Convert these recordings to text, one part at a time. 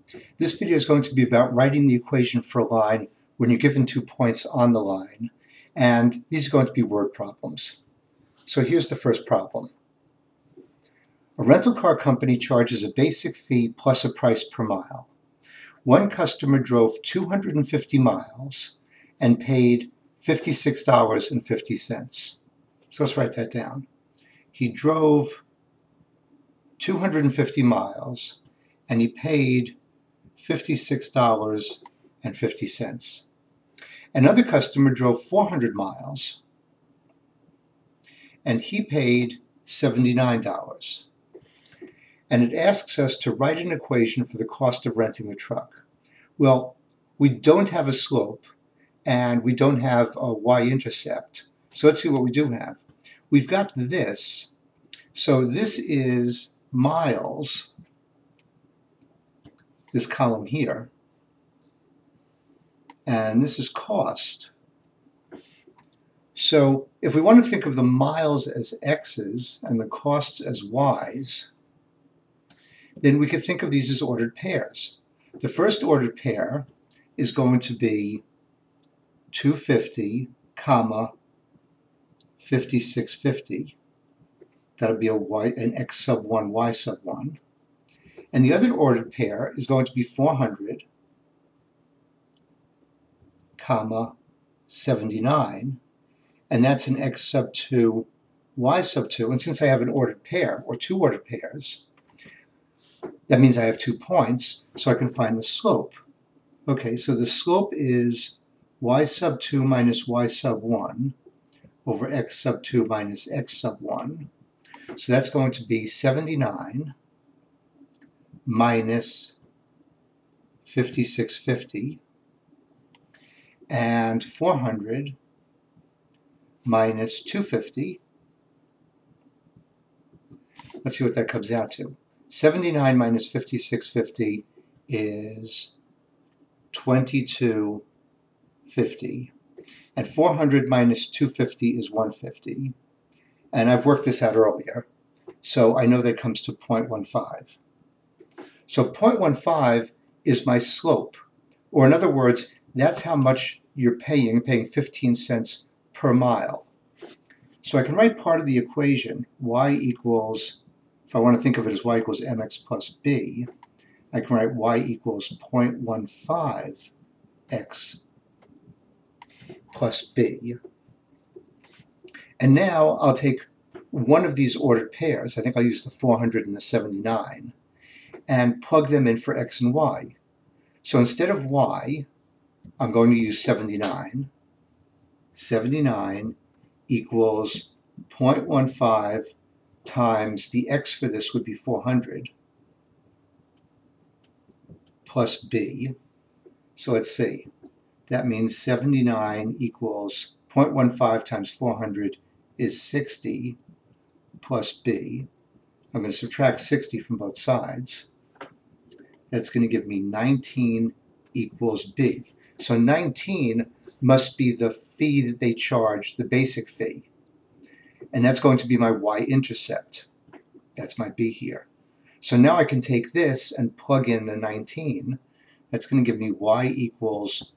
This video is going to be about writing the equation for a line when you're given 2 points on the line, and these are going to be word problems. So here's the first problem. A rental car company charges a basic fee plus a price per mile. One customer drove 250 miles and paid $56.50. So let's write that down. He drove 250 miles and he paid $56.50. Another customer drove 400 miles and he paid $79. And it asks us to write an equation for the cost of renting the truck. Well, we don't have a slope and we don't have a y-intercept. So let's see what we do have. We've got this. So this is miles, this column here, and this is cost. So if we want to think of the miles as x's and the costs as y's, then we could think of these as ordered pairs. The first ordered pair is going to be 250, comma, 5650. That'll be an x sub 1, y sub 1. And the other ordered pair is going to be 400, comma, 79. And that's an x sub 2, y sub 2. And since I have an ordered pair, or two ordered pairs, that means I have 2 points, so I can find the slope. Okay, so the slope is y sub 2 minus y sub 1 over x sub 2 minus x sub 1. So that's going to be 79 minus 5650 and 400 minus 250. Let's see what that comes out to. 79 minus 5650 is 2250. And 400 minus 250 is 150. And I've worked this out earlier, so I know that comes to 0.15. So 0.15 is my slope, or in other words, that's how much you're paying 15 cents per mile. So I can write part of the equation, y equals, if I want to think of it as y equals mx plus b, I can write y equals 0.15 x plus b. And now I'll take one of these ordered pairs, I think I'll use the 400 and the 79, and plug them in for x and y. So instead of y, I'm going to use 79. 79 equals 0.15 times the x for this would be 400 plus b. So let's see. That means 79 equals 0.15 times 400 is 60 plus b. I'm going to subtract 60 from both sides. That's going to give me 19 equals b. So 19 must be the fee that they charge, the basic fee. And that's going to be my y-intercept. That's my b here. So now I can take this and plug in the 19. That's going to give me y equals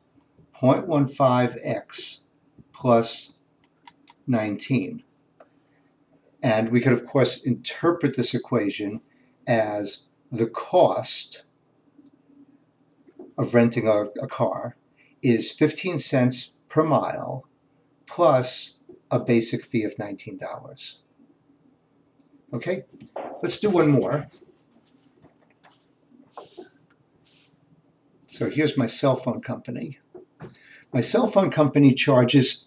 0.15x plus 19. And we could, of course, interpret this equation as the cost of renting a car is 15 cents per mile plus a basic fee of $19. Okay, let's do one more. So here's my cell phone company. My cell phone company charges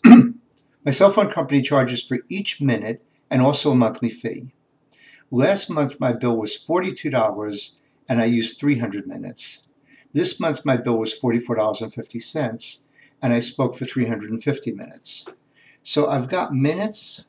for each minute and also a monthly fee. Last month my bill was $42 and I used 300 minutes. This month my bill was $44.50 and I spoke for 350 minutes. So I've got minutes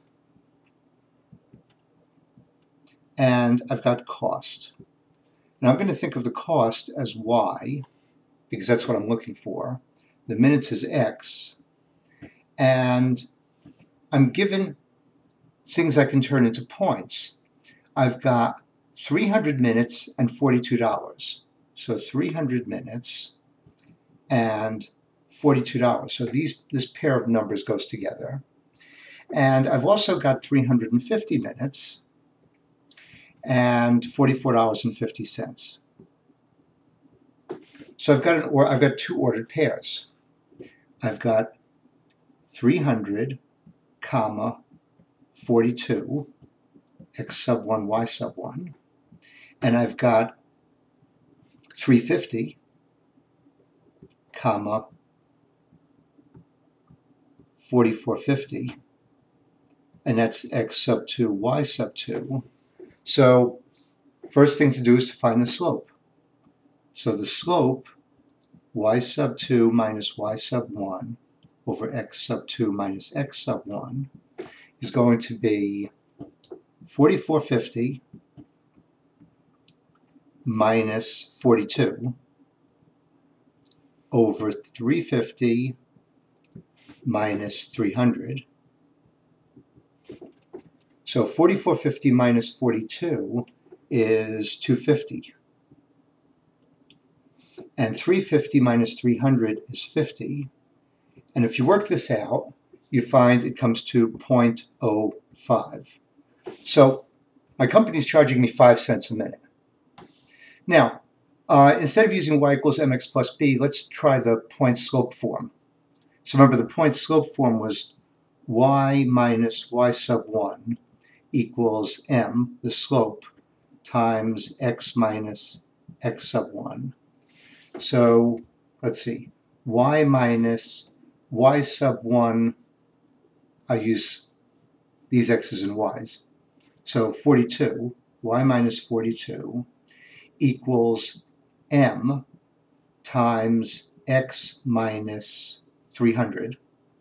and I've got cost. And I'm going to think of the cost as y, because that's what I'm looking for. The minutes is x, and I'm given things I can turn into points. I've got 300 minutes and $42. So 300 minutes and $42. So this pair of numbers goes together. And I've also got 350 minutes and $44.50. So I've got two ordered pairs. I've got 300, comma, 42, x sub 1, y sub 1. And I've got 350, comma, 4450, and that's x sub 2, y sub 2. So first thing to do is to find the slope. So the slope, y sub 2 minus y sub 1 over x sub 2 minus x sub 1 is going to be 4450 minus 42 over 350 minus 300. So 4450 minus 42 is 250. And 350 minus 300 is 50. And if you work this out, you find it comes to 0.05. So my company is charging me 5 cents a minute. Now, instead of using y equals mx plus b, let's try the point slope form. So remember, the point slope form was y minus y sub 1 equals m, the slope, times x minus x sub 1. So let's see, y minus y sub 1, I use these x's and y's. So 42, y minus 42 equals m times x minus 300.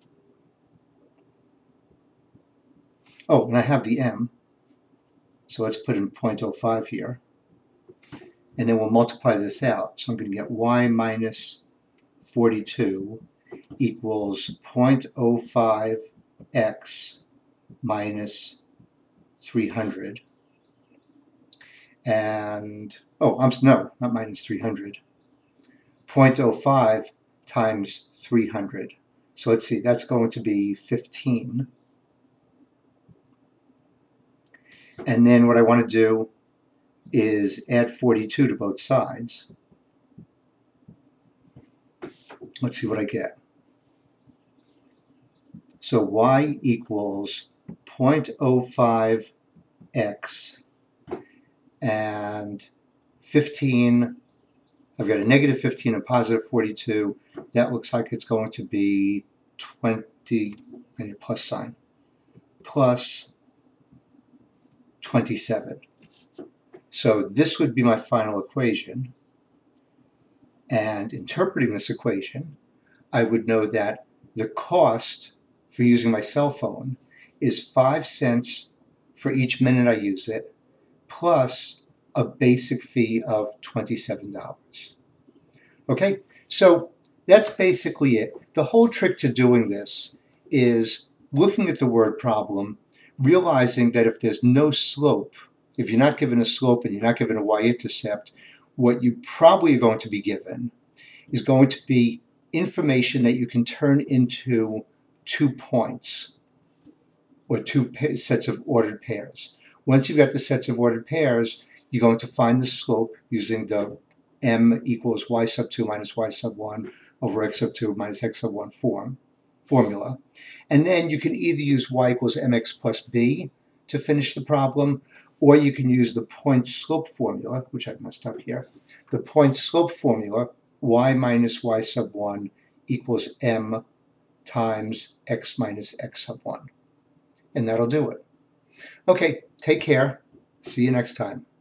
Oh, and I have the m, so let's put in 0.05 here. And then we'll multiply this out. So I'm going to get y minus 42 equals 0.05x minus 300. And, no, not minus 300. 0.05 times 300. So let's see, that's going to be 15. And then what I want to do is add 42 to both sides. Let's see what I get. So y equals 0.05x and 15. I've got a negative 15 and positive 42. That looks like it's going to be 20, I need a plus sign, plus 27. So this would be my final equation. And interpreting this equation, I would know that the cost for using my cell phone is 5 cents for each minute I use it, plus a basic fee of $27. Okay, so that's basically it. The whole trick to doing this is looking at the word problem, realizing that if there's no slope, if you're not given a slope and you're not given a y-intercept, what you probably are going to be given is going to be information that you can turn into 2 points or two sets of ordered pairs. Once you've got the sets of ordered pairs, you're going to find the slope using the m equals y sub 2 minus y sub 1 over x sub 2 minus x sub 1 formula. And then you can either use y equals mx plus b to finish the problem, or you can use the point slope formula, which I've messed up here. The point slope formula, y minus y sub 1 equals m times x minus x sub 1. And that'll do it. Okay, take care. See you next time.